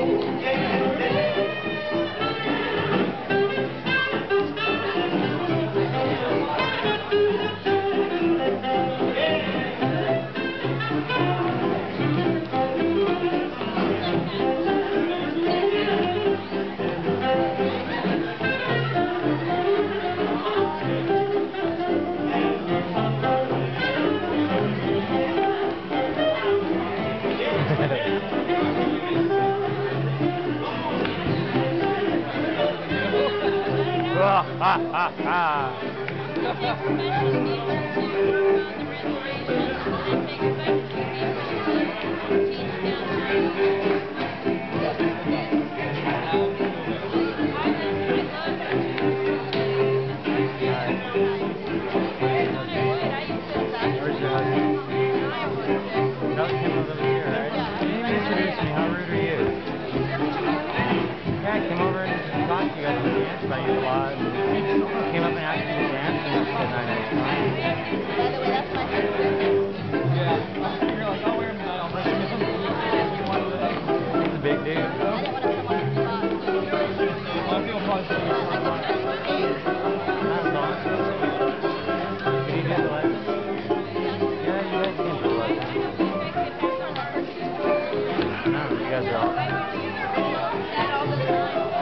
Ha ha ha! Where's your husband? That was him over here, right? You didn't even introduce me. How rude are you? Yeah, I came over and talked to you guys and danced by you a lot. Came up and asked you to dance and you said, "No, no, it's fine." By the way, that's my husband. Yeah. You're like, I'll wear him tonight. I'll brush him in. He's a big dude. I didn't want to put him on the spot. I feel probably so. That's awesome. Did you get the lesson? Yeah, you guys came for the lesson. No, you guys are awesome.